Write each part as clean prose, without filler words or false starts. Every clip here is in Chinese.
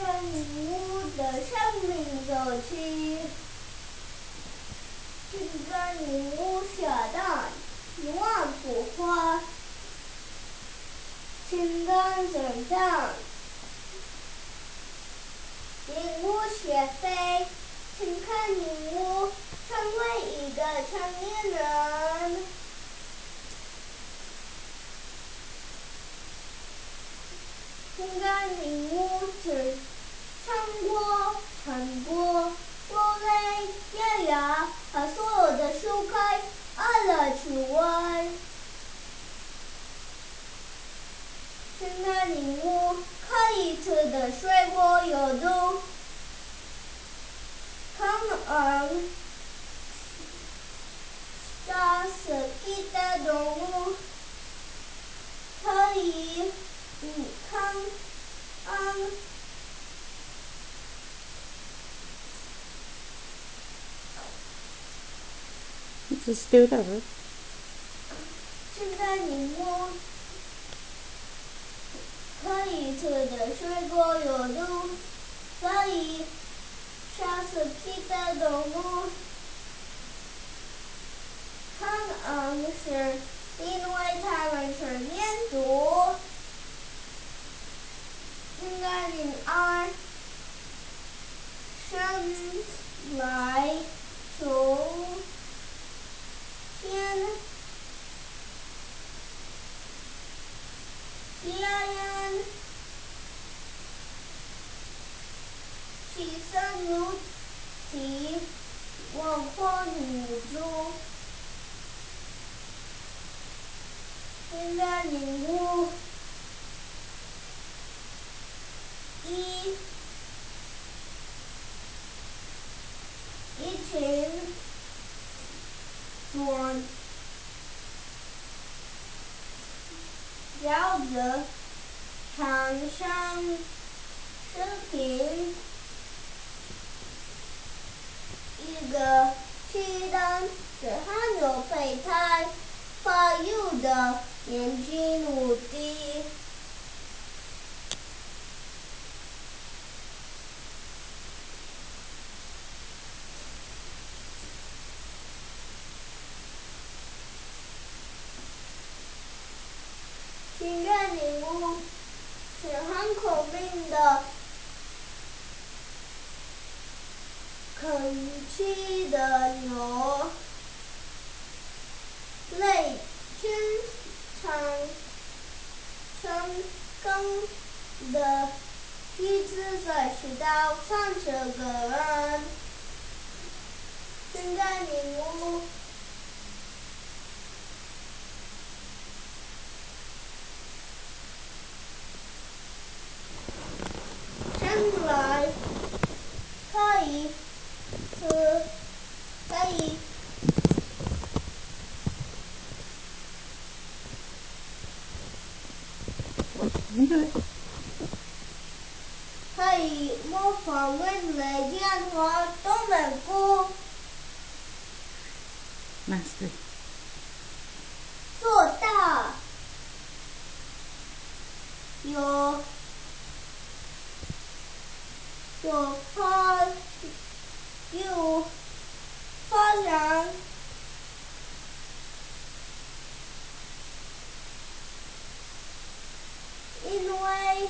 领悟的生命周期。情感领悟下蛋，一万幅画。情感成长，领悟学飞，情感领悟成为一个成年人。情感领悟是成果，落泪、压压和所有的修改，爱了去玩。情感领悟，可以吃的水果有毒，可能杀死其他动物，可以看。 Just do it over. 情感领悟，可以吃的水果有毒，可以杀死其他动物，可能是因为它们是年毒。情感领二，生来秋天，家人其生如体，文化无助。情感领悟一群转叫着长上视频，一个期待是很有备胎发育的年轻无敌。情感领悟是很聪明的，肯起的牛，累经常更的一直在学到30个人。情感领悟生来可以可以模仿人类演化动人物， Master. 做大有发展，因为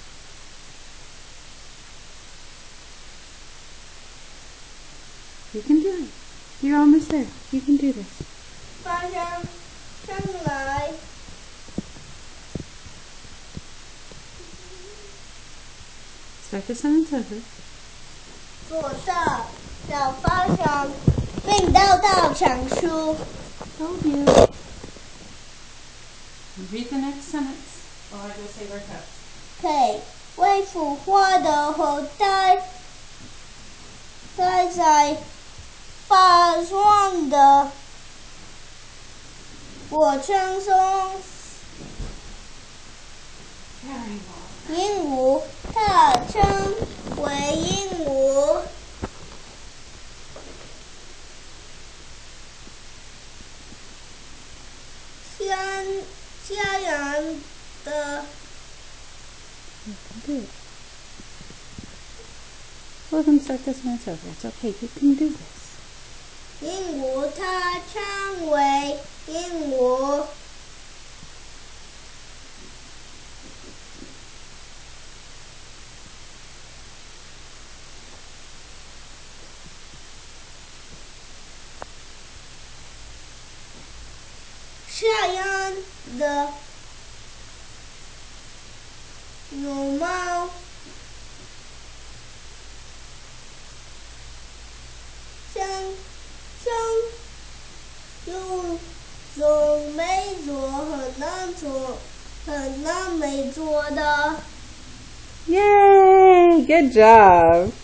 You can do it. You're almost there. You can do this. 发展生来 Start the sentence over. 做大要发展，并得到成熟。 Told you. Read the next sentence while I go save our cups. 可为腐化的后代待在发光的过程中， Very well. 鹦鹉它称为鹦鹉，家人的 You can do it. Well, then start this when it's over. It's okay. You can do this. 鹦鹉它称为鹦鹉。这样的绒毛有种没做很难没做的。 Yay! Good job.